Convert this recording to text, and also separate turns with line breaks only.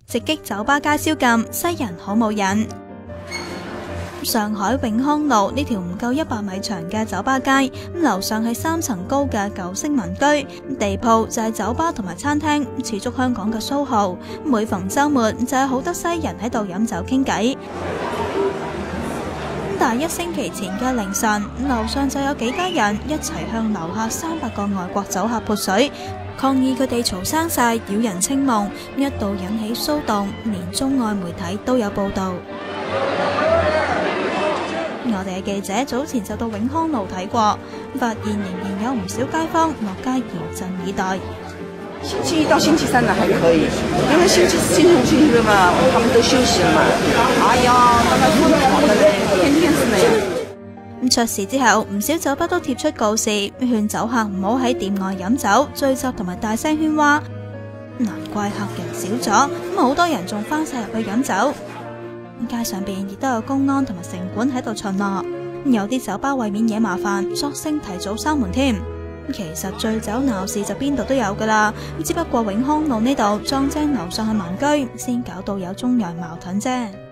直擊酒吧街宵禁，西人好冇癮。上海永康路呢條唔夠100米長嘅酒吧街，樓上係3層高嘅舊式民居，地鋪就係酒吧同埋餐廳，似足香港嘅蘇豪。每逢週末就有好多西人喺度飲酒傾偈。但係1星期前嘅凌晨，樓上就有幾家人一齊向樓下300個外國酒客潑水，抗議佢哋嘈生晒，擾人清夢，一度引起騷動，連中外媒體都有報導。我哋嘅記者早前就到永康路睇過，發現仍然有唔少街坊落街嚴陣以待。
星期一到星期三呢還可以，因為星期四、星期六嘛，他們都休息了嘛。哎呀，大家說好的嘞，天天是那樣。
出事之後，唔少酒吧都貼出告示，勸酒客唔好喺店外飲酒、聚集同埋大聲喧嘩。難怪客人少咗，好多人仲翻晒入去飲酒。街上邊亦都有公安同埋城管喺度巡邏，有啲酒吧為免惹麻煩，索性提早閂門添。其實醉酒鬧事就邊度都有噶啦，只不過永康路呢度撞正樓上係民居，先搞到有中洋矛盾啫。